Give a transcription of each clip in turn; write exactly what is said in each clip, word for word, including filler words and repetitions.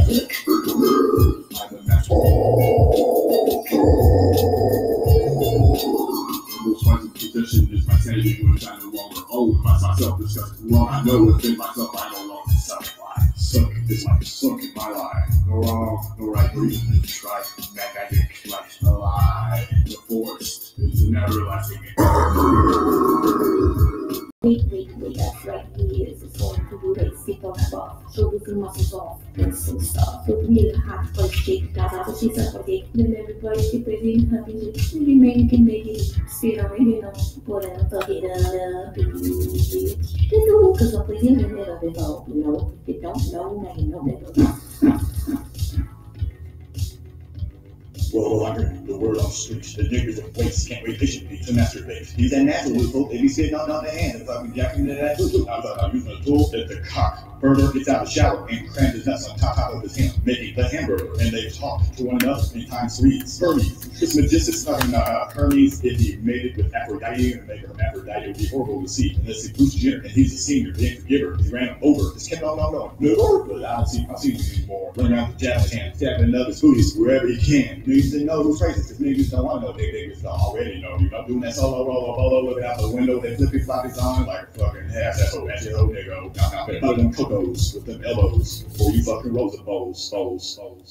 I'm the master. Most position is my sanity, which I no longer own. By myself, discussing wrong. I know within myself, I no longer satisfy. Suck is like suck in my life. No wrong, no right reason to try. Magnetic, like a lie. The force is an everlasting. Wait, wait, wait, that's right, he is a sort of do they sit on above, so with the muscles off, and some stuff. So we have to take that out of his upper day, then everybody keep it in happy, really make it, make it stay away, you know, whatever, get a bit. They do, because of the year, they never develop, you know, if they don't know, now you know better. Well, I heard the word on the streets. The niggers and plates can't wait patiently to masturbate. He's that natural with folk. They be sitting on down the hand and fucking jacking into that foot. I thought I was using a tool that the cock further gets out of the shower and crams his nuts on top, top of his hand, making the hamburger. And they talk to one another in times threes. Hermes. It's Michelison talking about uh, Hermes, if he made it with Aphrodite and make her Aphrodite, it would be horrible to see. And let's see Bruce Jenner, and he's a senior, the forgiver. He ran him over. Just kept on, on, on. No, but I don't see, I don't see him anymore. Running around with jab hand, stabbing another booties wherever he can. Niggas didn't know those phrases, because niggas don't want to know. They niggas don't already know. You know, doing that solo, roll, roll, looking out the window, they flipping floppies on like a fucking ass asshole. That's your old nigga. Now, now, better them cocos with them elbows before you fucking roll the bowls, bowls, bowls.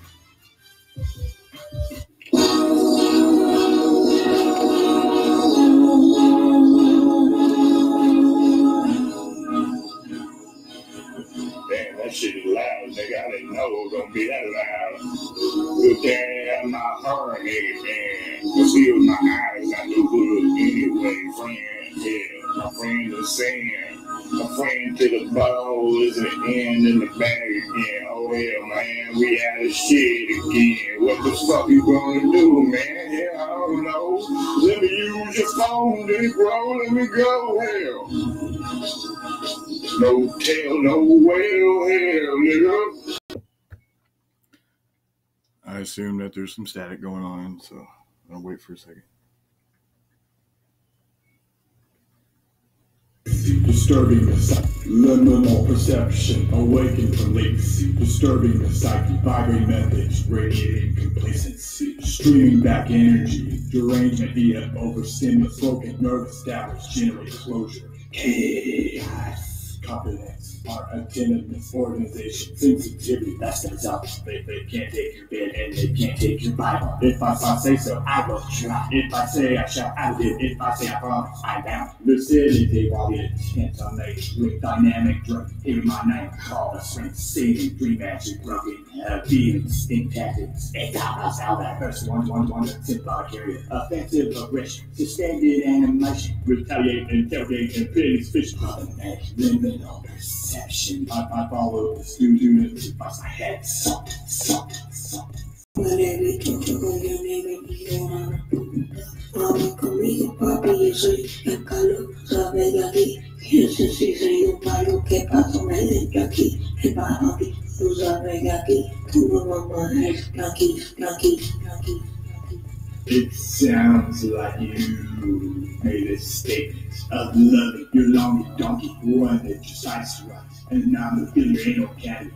Damn, that shit is loud, nigga. I didn't know it was gonna be that loud. Good damn, my heart, nigga, man. You see with my eyes, I do good anyway, friend. Yeah, my friend is saying, my friend to the ball is the end in the bag again. Oh, hell, man, we out of shit again. What the fuck you gonna do, man? Yeah, I don't know. Let me use your phone, then bro, let me go, hell. No tail, no whale, hell, nigga. I assume that there's some static going on, so I'll wait for a second. Disturbing the psyche, liminal perception, awakened from latency. Disturbing the psyche, vibrating methods, radiating complacency. Streaming back energy, derangement via overstimulus, broken nervous damage, generate closure. Chaos. Confidence, our autonomous organization, sensitivity, that's the result. They, they can't take your bed and they can't take your Bible. If I, I say so, I will try. If I say I shall, I did. If I say I promise, I down. Lucidity, while the intent on nature, with dynamic drug, hearing my name, call a strength, saving, dream magic, broken, uh, feelings, intactics, it's out, out, out, that first one, one, one, symbolic area, offensive aggression, suspended animation, retaliate, interrogate, and finish fish, liminal perception. I, I follow the student advice. I had something, something, something. Whatever toca con yo negro y llorando. Vamos conmigo, papi, yo soy el calor, sabe de aquí. Piensa si soy un palo que paso me dentro aquí. El bajo aquí, tú sabes que aquí, tu mamá es aquí, aquí, aquí. It sounds like you made a statement of loving your lonely donkey, one that your sights right, and I'm the feeling ain't no candy.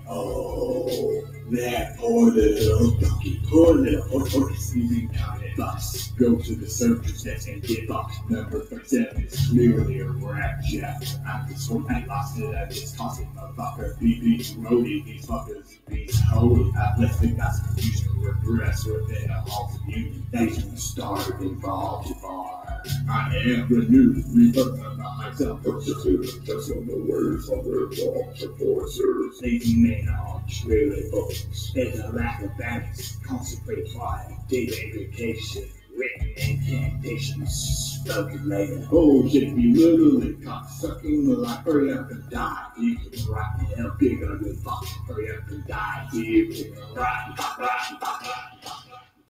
Oh, that poor little donkey, poor little horse, using counted bucks. Go to the searcher's desk and get bucked. Number thirty-seven is clearly a rap chapter. I'm just one I lost it, I just tossed it, motherfucker. B B roadie, these fuckers, these holy. I've left the constitution regress within a halted union. Nations started involved far. I am renewed, rebirth of myself. Persecute, just on the words of their thoughts and voices. Lazy men are truly folks. There's a lack of balance, concentrate pride, daily vacation, written incantations, spoken later. Oh, shit, be literally cocksucking like hurry up and die. You can rock me hell bigger than fuck. Hurry up and die. You can rock, rock, rock, rock.